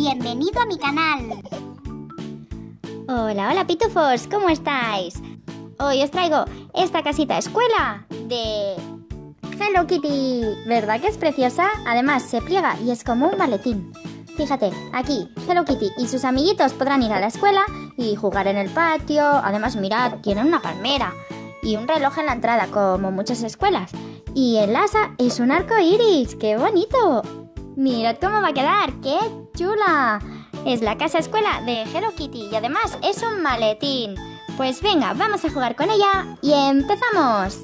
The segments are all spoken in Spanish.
Bienvenido a mi canal. Hola, hola pitufos, ¿cómo estáis? Hoy os traigo esta casita escuela de Hello Kitty. ¿Verdad que es preciosa? Además se pliega y es como un maletín. Fíjate, aquí Hello Kitty y sus amiguitos podrán ir a la escuela y jugar en el patio. Además, mirad, tienen una palmera y un reloj en la entrada, como muchas escuelas. Y el asa es un arco iris. ¡Qué bonito! Mirad cómo va a quedar. ¡Qué chula! Es la casa escuela de Hello Kitty y además es un maletín. Pues venga, vamos a jugar con ella y empezamos.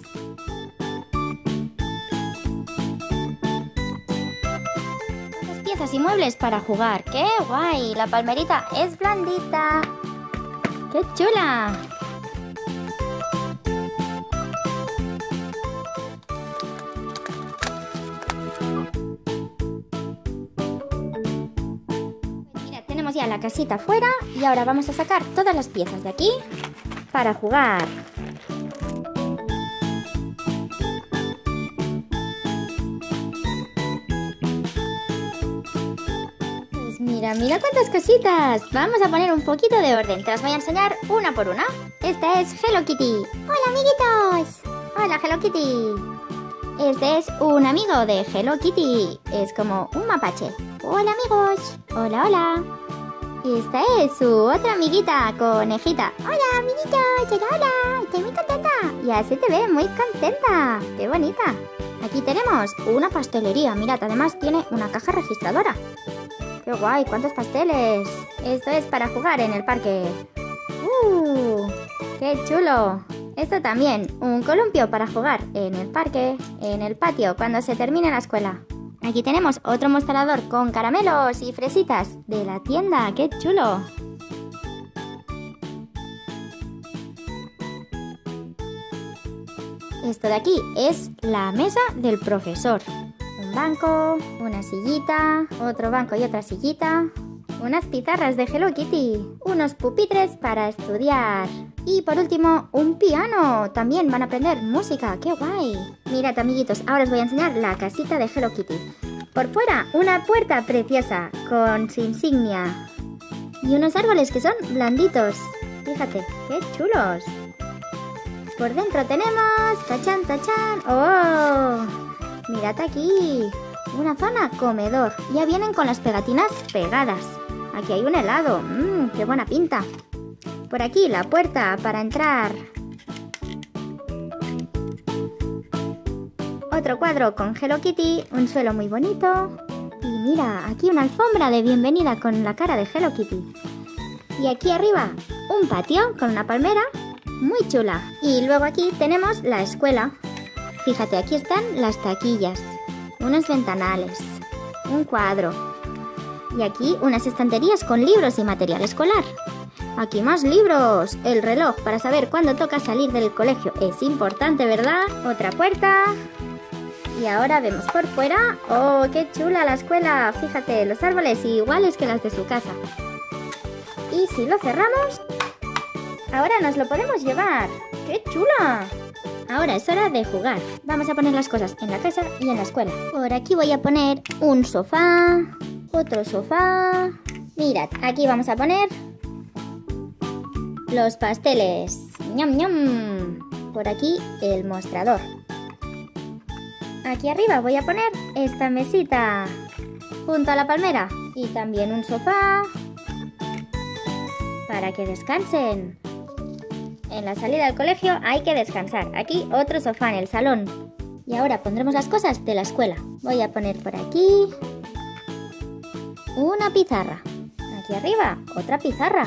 Muchas piezas y muebles para jugar. ¡Qué guay! La palmerita es blandita. ¡Qué chula! Tenemos ya la casita fuera y ahora vamos a sacar todas las piezas de aquí para jugar. Pues mira cuántas cositas. Vamos a poner un poquito de orden. Te las voy a enseñar una por una. Esta es Hello Kitty. Hola, amiguitos. Hola, Hello Kitty. Este es un amigo de Hello Kitty. Es como un mapache. Hola, amigos. Hola, hola. Esta es su otra amiguita, Conejita. Hola, amiguitos. Hola. Estoy muy contenta. Y así te ve muy contenta. ¡Qué bonita! Aquí tenemos una pastelería. Mirad, además tiene una caja registradora. ¡Qué guay! ¡Cuántos pasteles! Esto es para jugar en el parque. ¡Qué chulo! Esto también, un columpio para jugar en el parque, en el patio, cuando se termine la escuela. Aquí tenemos otro mostrador con caramelos y fresitas de la tienda. ¡Qué chulo! Esto de aquí es la mesa del profesor. Un banco, una sillita, otro banco y otra sillita. Unas pizarras de Hello Kitty, unos pupitres para estudiar. Y por último, un piano. También van a aprender música. ¡Qué guay! Mirad, amiguitos, ahora os voy a enseñar la casita de Hello Kitty. Por fuera, una puerta preciosa con su insignia. Y unos árboles que son blanditos. Fíjate, qué chulos. Por dentro tenemos... ¡Tachán, tachán! ¡Oh! Mirad aquí. Una zona comedor. Ya vienen con las pegatinas pegadas. Aquí hay un helado. ¡Qué buena pinta! Por aquí la puerta para entrar. Otro cuadro con Hello Kitty, un suelo muy bonito. Y mira, aquí una alfombra de bienvenida con la cara de Hello Kitty. Y aquí arriba un patio con una palmera muy chula. Y luego aquí tenemos la escuela. Fíjate, aquí están las taquillas, unos ventanales, un cuadro. Y aquí unas estanterías con libros y material escolar. Aquí más libros, el reloj para saber cuándo toca salir del colegio. Es importante, ¿verdad? Otra puerta. Y ahora vemos por fuera. ¡Oh, qué chula la escuela! Fíjate, los árboles iguales que las de su casa. Y si lo cerramos, ahora nos lo podemos llevar. ¡Qué chula! Ahora es hora de jugar. Vamos a poner las cosas en la casa y en la escuela. Por aquí voy a poner un sofá, otro sofá. Mirad, aquí vamos a poner los pasteles. ¡Ñam, ñam! Por aquí el mostrador. Aquí arriba voy a poner esta mesita junto a la palmera. Y también un sofá para que descansen. En la salida del colegio hay que descansar. Aquí otro sofá en el salón. Y ahora pondremos las cosas de la escuela. Voy a poner por aquí una pizarra. Aquí arriba otra pizarra.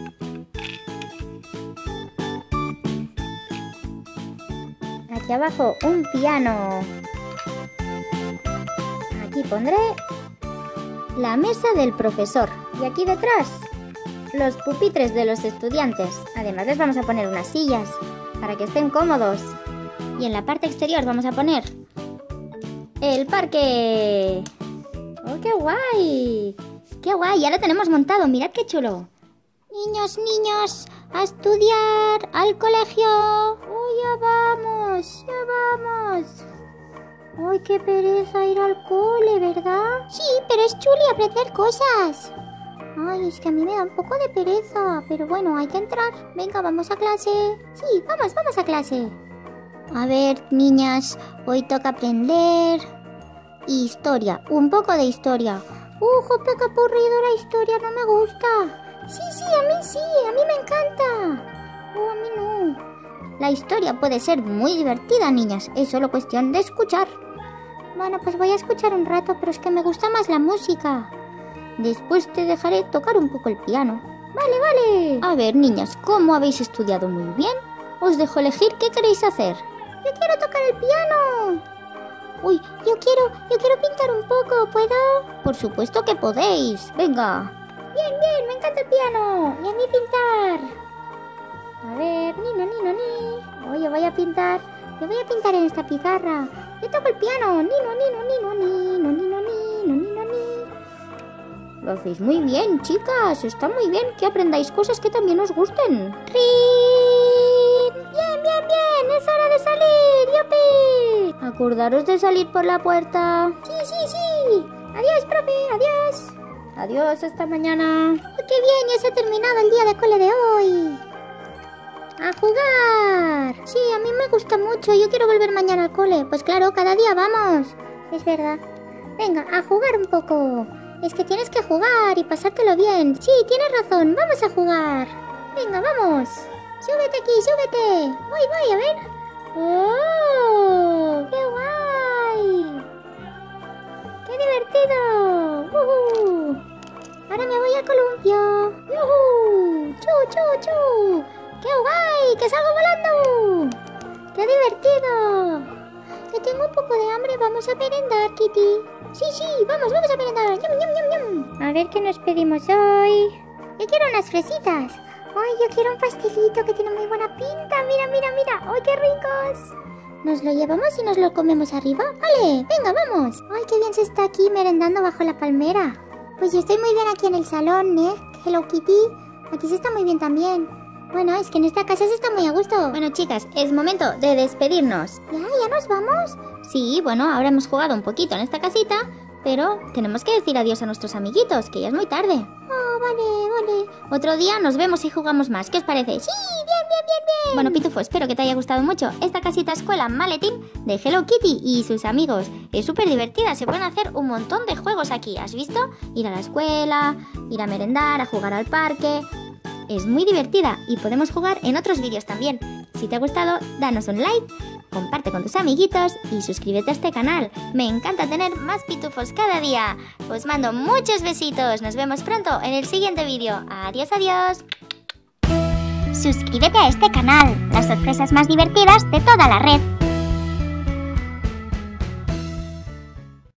Aquí abajo un piano. Aquí pondré la mesa del profesor. Y aquí detrás los pupitres de los estudiantes. Además les vamos a poner unas sillas para que estén cómodos. Y en la parte exterior vamos a poner el parque. ¡Oh, qué guay! ¡Qué guay! Ya lo tenemos montado. Mirad qué chulo. Niños, niños, a estudiar, al colegio. ¡Oh, ya vamos! ¡Ya vamos! ¡Ay, qué pereza ir al cole!, ¿verdad? Sí, pero es chuli aprender cosas. Ay, es que a mí me da un poco de pereza, pero bueno, hay que entrar. Venga, vamos a clase. Sí, vamos a clase. A ver, niñas, hoy toca aprender historia, un poco de historia. Jope, qué aburrido la historia, no me gusta. Sí, a mí me encanta. A mí no. La historia puede ser muy divertida, niñas, es solo cuestión de escuchar. Bueno, pues voy a escuchar un rato, pero es que me gusta más la música. Después te dejaré tocar un poco el piano. Vale. A ver, niñas, como habéis estudiado muy bien, os dejo elegir qué queréis hacer. Yo quiero tocar el piano. Uy, yo quiero pintar un poco, ¿puedo? Por supuesto que podéis. Venga. Bien, me encanta el piano. Y a mí pintar. A ver, ni. Oye, voy a pintar en esta pizarra. Yo toco el piano. Ni. Lo hacéis muy bien, chicas. Está muy bien que aprendáis cosas que también os gusten. ¡Rin! Bien. Es hora de salir. ¡Yupi! Acordaros de salir por la puerta. Sí. Adiós, profe. Adiós. Adiós, hasta mañana. ¡Qué bien! Ya se ha terminado el día de cole de hoy. ¡A jugar! Sí, a mí me gusta mucho. Yo quiero volver mañana al cole. Pues claro, cada día vamos. Es verdad. Venga, a jugar un poco. Es que tienes que jugar y pasártelo bien. Sí, tienes razón. Vamos a jugar. Venga, vamos. Súbete aquí, súbete. Voy, a ver. ¡Oh! ¡Qué guay! ¡Qué divertido! Ahora me voy al columpio. ¡Yuhu! ¡Chu! ¡Qué guay! ¡Que salgo volando! ¡Qué divertido! Que tengo un poco de hambre. Vamos a merendar, Kitty. Sí, vamos a merendar. ¡Yum! A ver qué nos pedimos hoy. Yo quiero unas fresitas. Ay, yo quiero un pastelito que tiene muy buena pinta. Mira. ¡Ay, qué ricos! ¿Nos lo llevamos y nos lo comemos arriba? Vale, venga, vamos. Ay, qué bien se está aquí merendando bajo la palmera. Pues yo estoy muy bien aquí en el salón, ¿eh? Hello Kitty. Aquí se está muy bien también. Bueno, es que en esta casa se está muy a gusto. Bueno, chicas, es momento de despedirnos. ¿Ya nos vamos? Sí, bueno, ahora hemos jugado un poquito en esta casita, pero tenemos que decir adiós a nuestros amiguitos, que ya es muy tarde. Oh, vale. Otro día nos vemos y jugamos más. ¿Qué os parece? Sí, bien. Bueno, Pitufo, espero que te haya gustado mucho esta casita escuela maletín de Hello Kitty y sus amigos. Es súper divertida, se pueden hacer un montón de juegos aquí. ¿Has visto? Ir a la escuela, ir a merendar, a jugar al parque. Es muy divertida y podemos jugar en otros vídeos también. Si te ha gustado, danos un like, comparte con tus amiguitos y suscríbete a este canal. Me encanta tener más pitufos cada día. Os mando muchos besitos. Nos vemos pronto en el siguiente vídeo. Adiós. Suscríbete a este canal. Las sorpresas más divertidas de toda la red.